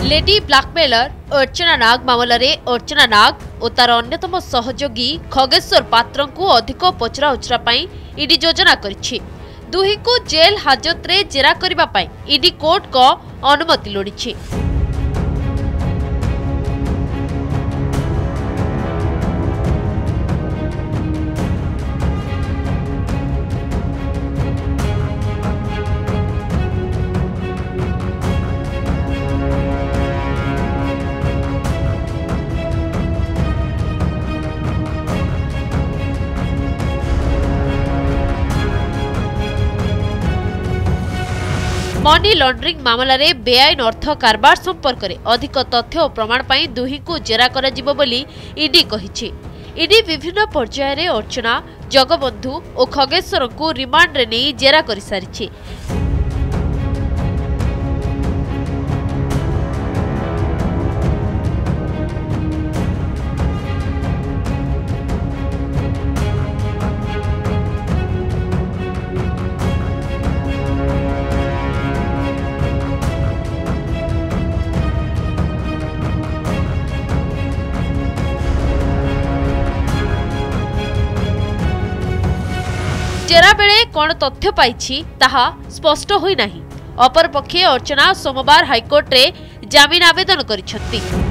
Lady blackmailer अर्चना नाग मामला रे अर्चना नाग और तार अन्यतम सहयोगी खगेश्वर पात्र को अधिक पचरा उचरा पाई ईडी योजना करिछि। दुही को जेल हाजत रे जेरा करिबा पाई ईडी कोर्ट को अनुमति लोडिछि। मनी लॉन्ड्रिंग मामला रे बेआईन अर्थ कारबार संपर्क में अधिक तथ्य और प्रमाण पाई दुही को जेरा करा जिवो बोली ईडी कहिछि। ईडी विभिन्न पर्याय रे अर्चना जगबंधु और खगेश्वर को रिमांड रे नहीं जेरा करि सारिछि। जेरा बेले कौन तथ्य पाइछि ताहा स्पष्ट होई नाही। अपर पक्षे अर्चना सोमवार हाईकोर्ट रे जामीन आवेदन करिछथि।